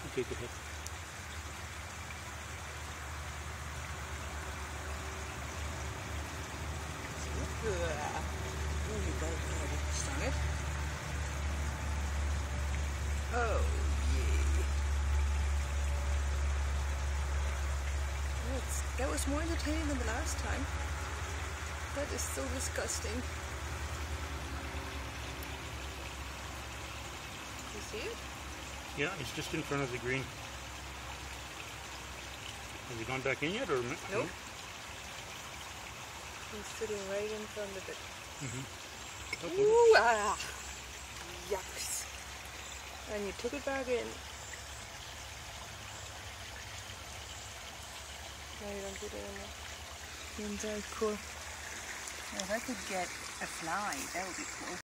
Okay, go ahead. Oh, you got it. Stung it? Oh, yay. That was more entertaining than the last time. That is so disgusting. You see it? Yeah, it's just in front of the green. Has he gone back in yet, or nope? He's sitting right in front of it. Mm-hmm. Ooh, ah, yucks! And you took it back in. No, you don't do that anymore. Very cool. Now, if I could get a fly, that would be cool.